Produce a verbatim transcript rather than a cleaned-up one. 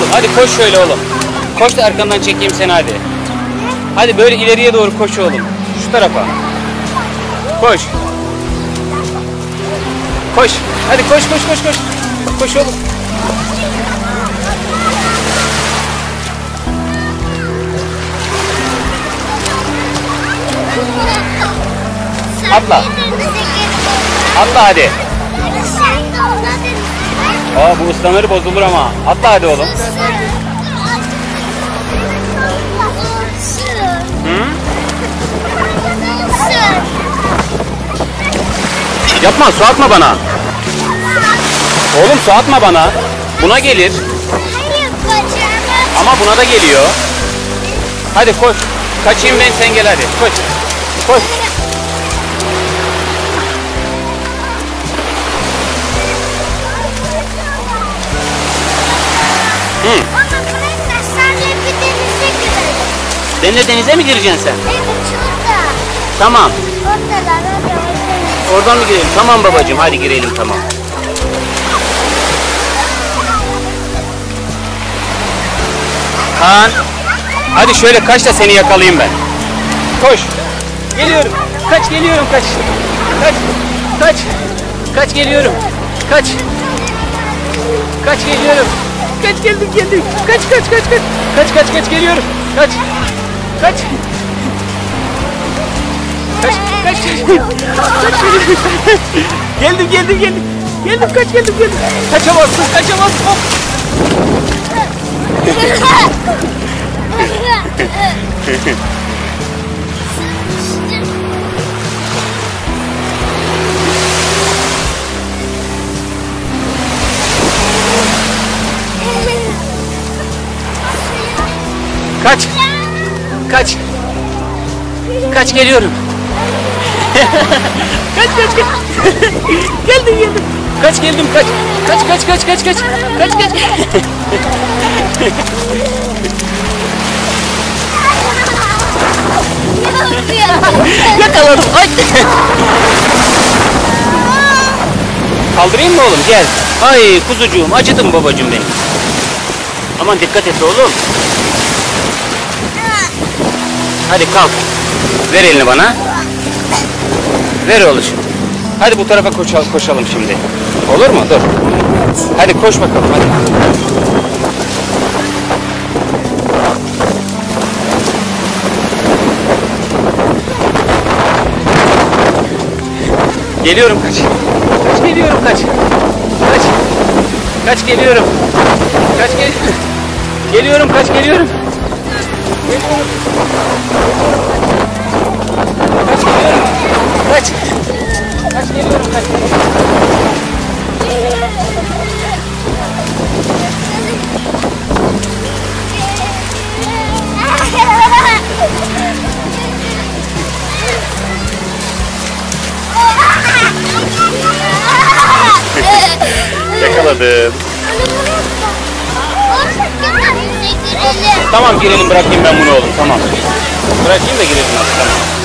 Hadi koş şöyle oğlum. Koş da arkandan çekeyim seni hadi. Hadi böyle ileriye doğru koş oğlum. Şu tarafa. Koş. Koş. Hadi koş koş koş koş. Koş oğlum. Atla. Atla hadi. Aa bu ıslanır bozulur ama. Atla hadi oğlum. Hı? Yapma, su atma bana. Oğlum su atma bana. Buna gelir. Ama buna da geliyor. Hadi koş. Kaçayım ben, sen gel hadi. Koş. Koş. Hı. Benimle denize mi gireceksin sen? Evet, şurada. Tamam. Oradalar, orada. Oradan mı girelim? Tamam babacığım, hadi girelim, tamam. Kaan, hadi şöyle kaç da seni yakalayayım ben. Koş. Geliyorum. Kaç, geliyorum, kaç. Kaç. Kaç. Kaç geliyorum. Kaç. Kaç geliyorum. Kaç geldim geldim. Kaç kaç kaç kaç. Kaç kaç kaç geliyorum. Kaç. Kaç. Kaç kaç. Kaç geliyorum. Geldim geldim geldim. Geldim kaç geldim geldim. Kaçamazsın kaçamazsın. Hop. Kaç. Kaç. Kaç geliyorum. Kaç kaç kaç. Geldim geldim. Kaç geldim kaç. Kaç kaç kaç kaç kaç. Kaç kaç. Yakaladım. Ay. Kaldırayım mı oğlum? Gel. Ay kuzucuğum, acıdım babacığım benim. Aman dikkat et oğlum. Hadi kalk. Ver elini bana. Ver oğlum. Hadi bu tarafa koşalım, koşalım şimdi. Olur mu? Dur. Hadi koş bakalım hadi. Geliyorum kaç. Kaç geliyorum kaç. Kaç. Kaç geliyorum. Kaç gel. Geliyorum kaç geliyorum. Geliyorum. Kaç geliyorum. Kaç. Kaç geliyorum kaç. Yakaladım. Tamam girelim, bırakayım ben bunu oğlum, tamam. Bırakayım da girelim hadi, tamam.